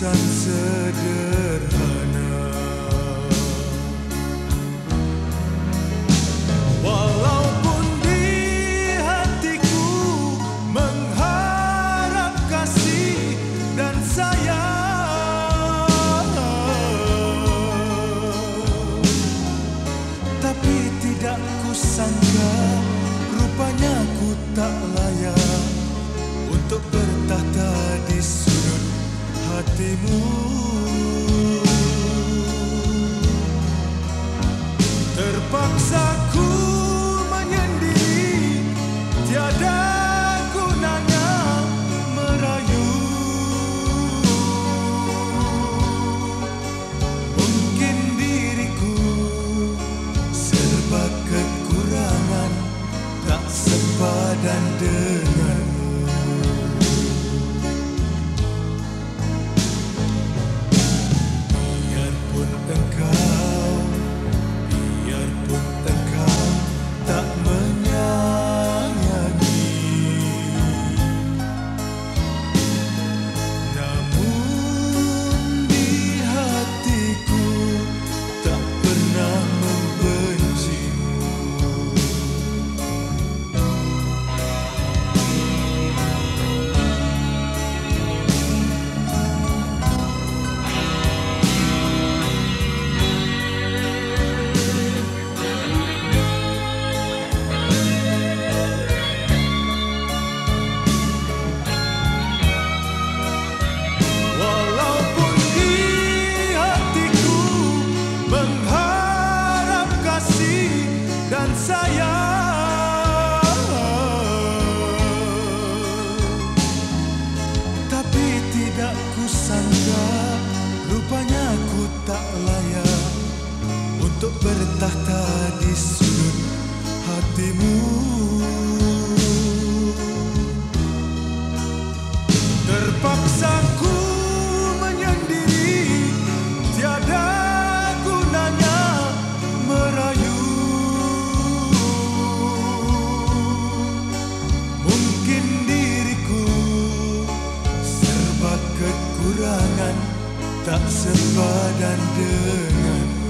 insan sederhana. Walaupun di hatiku mengharap kasih dan sayang, tapi tidak kusangka rupanya ku tak layak untuk bertahta di sudut hatimu. Terpaksa ku menyendiri, tiada gunanya merayu. Mungkin diriku serba kekurangan, tak sepadan denganmu. Biarpun engkau tak menyayangi, namun di hatiku tak pernah membencimu. Walaupun di hatiku mengharap kasih dan sayang, tapi tidak kusangka rupanya ku tak layak untuk bertahta di sudut hatimu. Terpaksa ku menyendiri, tiada gunanya merayu. Mungkin diriku serba kekurangan, tak sepadan denganmu.